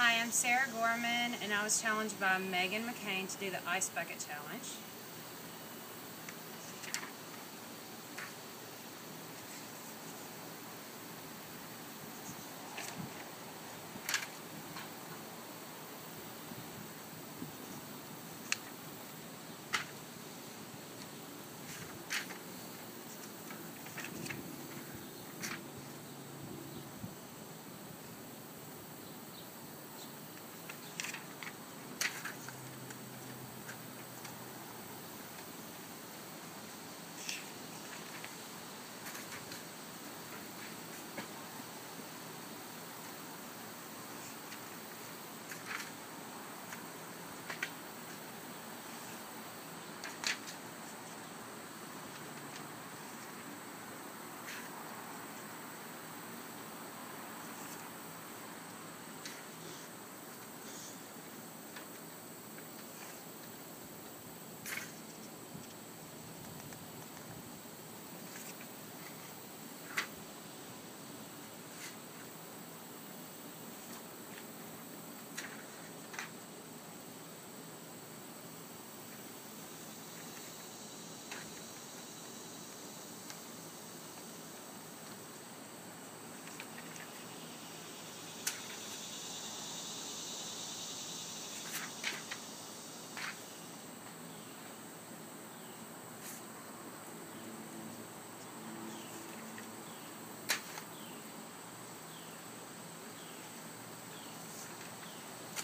Hi, I'm Sarah Gorman, and I was challenged by Megan McCain to do the Ice Bucket Challenge.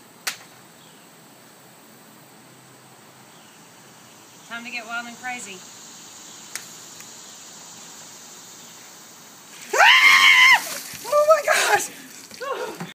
Time to get wild and crazy.